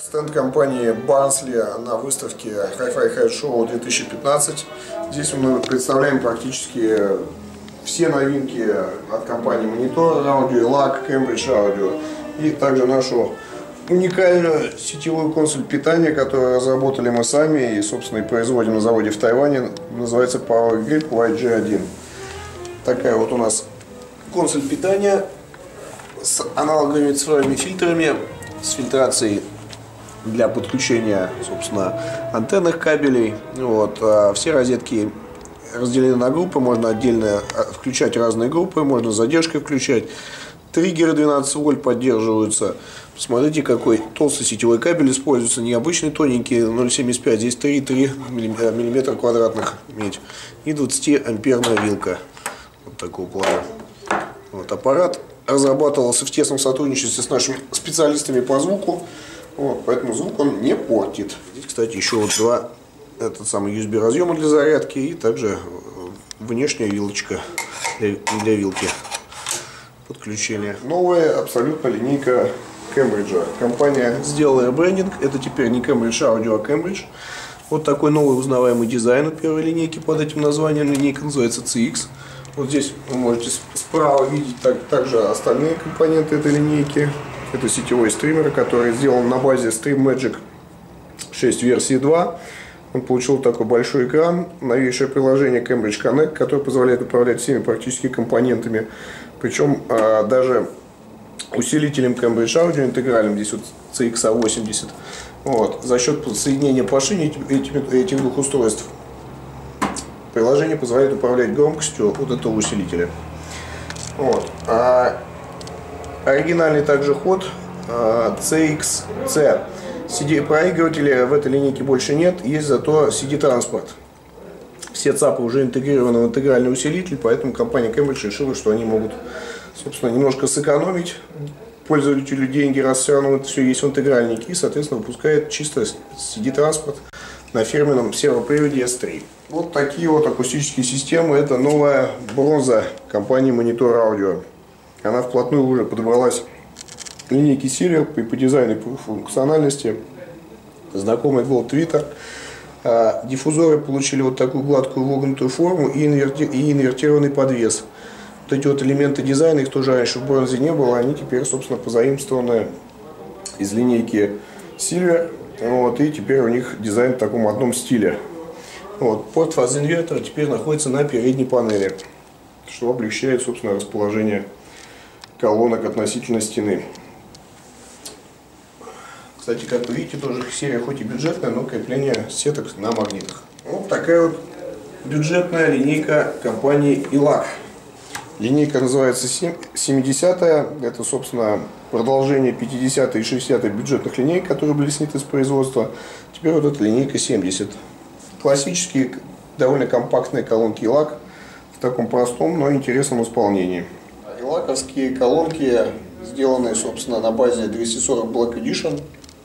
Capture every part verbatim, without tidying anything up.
Стенд компании Barnsley на выставке Hi-Fi Head Show две тысячи пятнадцать. Здесь мы представляем практически все новинки от компании Monitor Audio, Elac, Cambridge Audio и также нашу уникальную сетевую консоль питания, которую разработали мы сами и, собственно, и производим на заводе в Тайване. Называется Power Grip уай джи один. Такая вот у нас консоль питания с аналоговыми цифровыми фильтрами, с фильтрацией для подключения, собственно, антенных кабелей. Вот. Все розетки разделены на группы, можно отдельно включать разные группы, можно с задержкой включать. Триггеры двенадцать вольт поддерживаются. Посмотрите, какой толстый сетевой кабель используется, необычный тоненький ноль целых семьдесят пять, здесь три и три миллиметра квадратных медь и двадцатиамперная вилка вот такого плана. Вот, аппарат разрабатывался в тесном сотрудничестве с нашими специалистами по звуку, вот, поэтому звук он не портит. Здесь, кстати, еще вот два этот самый ю эс би разъема для зарядки и также внешняя вилочка для, для вилки подключения. Новая абсолютно линейка Cambridge. Компания сделала ребрендинг. Это теперь не Cambridge Audio, а Cambridge. Вот такой новый узнаваемый дизайн у первой линейки под этим названием. Линейка называется си икс. Вот здесь вы можете справа видеть так, также остальные компоненты этой линейки. Это сетевой стример, который сделан на базе StreamMagic шесть версии два. Он получил такой большой экран, новейшее приложение Cambridge Connect, которое позволяет управлять всеми практически компонентами. Причем а, даже усилителем Cambridge Audio интегральным, здесь вот си икс восемьдесят. Вот, за счет соединения по шине этих, этих двух устройств приложение позволяет управлять громкостью вот этого усилителя. Вот. А оригинальный также ход а, си икс си. си ди-проигрывателя в этой линейке больше нет, есть зато си ди-транспорт. Все цапы уже интегрированы в интегральный усилитель, поэтому компания Cambridge решила, что они могут, собственно, немножко сэкономить пользователю деньги, раз все равно это все есть в интегральнике, и, соответственно, выпускает чисто си ди-транспорт на фирменном сервоприводе эс три. Вот такие вот акустические системы. Это новая бронза компании Monitor Audio. Она вплотную уже подобралась к линейке Silver и по дизайну, и по функциональности. Знакомый Gold Twitter. Диффузоры получили вот такую гладкую вогнутую форму и, инверти... и инвертированный подвес. Вот эти вот элементы дизайна, их тоже раньше в бронзе не было, они теперь, собственно, позаимствованы из линейки Silver. Вот, и теперь у них дизайн в таком одном стиле. Вот, порт фаз-инвертора теперь находится на передней панели, что облегчает, собственно, расположение колонок относительно стены. Кстати, как вы видите, тоже серия хоть и бюджетная, но крепление сеток на магнитах. Вот такая вот бюджетная линейка компании Elac. Линейка называется семидесятая. Это, собственно, продолжение пятидесятой и шестидесятой бюджетных линеек, которые были сняты с производства. Теперь вот эта линейка семьдесят. Классические, довольно компактные колонки Elac в таком простом, но интересном исполнении. Элаковские колонки, сделанные, собственно, на базе двести сорок Black Edition.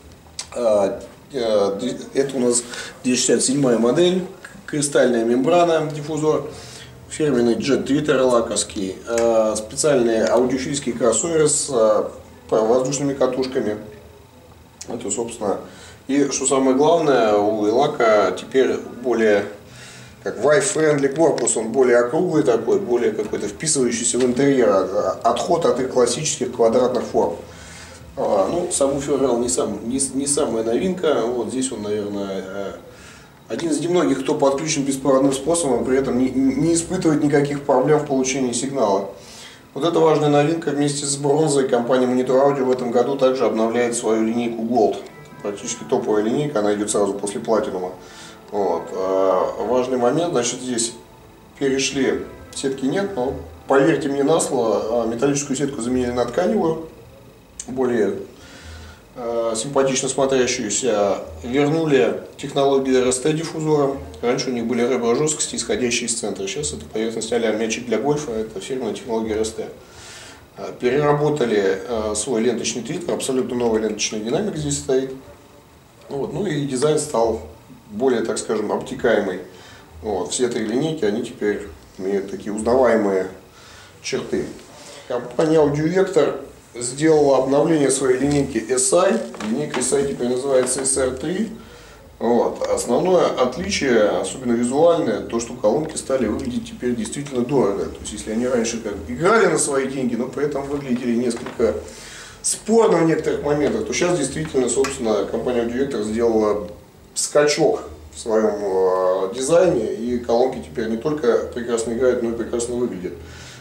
Это у нас двести шестьдесят седьмая модель, кристальная мембрана, диффузор, фирменный Jet Twitter элаковский, специальные аудиофильские кроссоверы с воздушными катушками. Это, собственно, и что самое главное, у Elac теперь более как wife-friendly корпус, он более округлый такой, более какой-то вписывающийся в интерьер, отход от их классических квадратных форм. А, ну, сабвуфер не, сам, не, не самая новинка, вот здесь он, наверное, один из немногих, кто подключен беспроводным способом, при этом не, не испытывает никаких проблем в получении сигнала. Вот эта важная новинка. Вместе с бронзой компания Monitor Audio в этом году также обновляет свою линейку Gold. Практически топовая линейка, она идет сразу после платинума. Вот. А, важный момент, значит, здесь перешли, сетки нет, но поверьте мне на слово, металлическую сетку заменили на тканевую, более э, симпатично смотрящуюся. Вернули технологию эр эс ти диффузора. Раньше у них были ребра жесткости, исходящие из центра. Сейчас это поверхностный а-ля мячик для гольфа, это фирменная технология эр эс ти. Переработали э, свой ленточный твиттер, абсолютно новый ленточный динамик здесь стоит. Вот. Ну и дизайн стал более, так скажем, обтекаемый. Вот. Все три линейки, они теперь имеют такие узнаваемые черты. Компания Audio Vector сделала обновление своей линейки эс ай. Линейка эс ай теперь называется эс ар три. Вот. Основное отличие, особенно визуальное, то, что колонки стали выглядеть теперь действительно дорого. То есть, если они раньше как играли на свои деньги, но при этом выглядели несколько спорно в некоторых моментах, то сейчас действительно, собственно, компания Audiorector сделала скачок в своем э, дизайне, и колонки теперь не только прекрасно играют, но и прекрасно выглядят.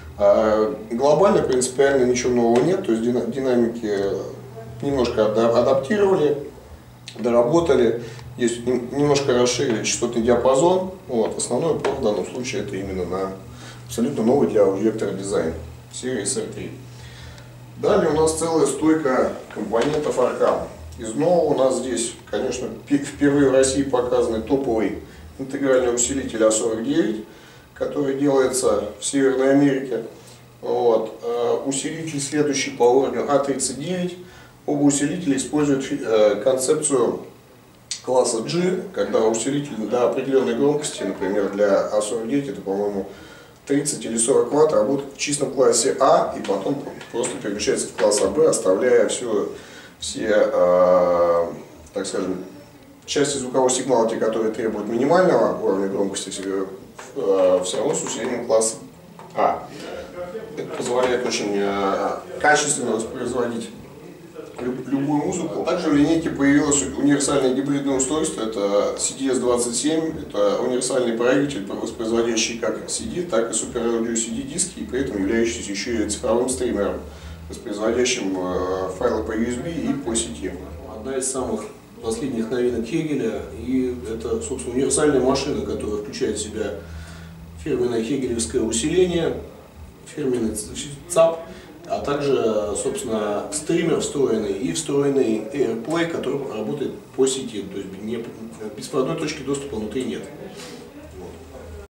А глобально, принципиально ничего нового нет, то есть динамики немножко адаптировали, доработали. Есть немножко расширили частотный диапазон. Вот. Основной упор в данном случае это именно на абсолютно новый для Audiorector дизайн серии эс ар три. Далее у нас целая стойка компонентов Arkham. Из нового у нас здесь, конечно, впервые в России показаны топовый интегральный усилитель а сорок девять, который делается в Северной Америке. Вот. Усилитель следующий по уровню а тридцать девять. Оба усилителя используют концепцию класса G, когда усилитель до определенной громкости, например, для а сорок девять это, по-моему, тридцать или сорок ватт, работает в чистом классе А и потом просто переключается в класс АБ, оставляя все, все э, так скажем, части звукового сигнала, те, которые требуют минимального уровня громкости, все, э, все равно с усилением класса А. Это позволяет очень э, качественно воспроизводить любую музыку. Также в линейке появилось универсальное гибридное устройство, это си ди эс двадцать семь, это универсальный проигрыватель, воспроизводящий как си ди, так и Super Audio си ди диски, и при этом являющийся еще и цифровым стримером, воспроизводящим файлы по ю эс би и по сети. Одна из самых последних новинок Хегеля, и это, собственно, универсальная машина, которая включает в себя фирменное хегелевское усиление, фирменный ЦАП, а также, собственно, стример встроенный и встроенный AirPlay, который работает по сети, то есть не, беспроводной точки доступа внутри нет.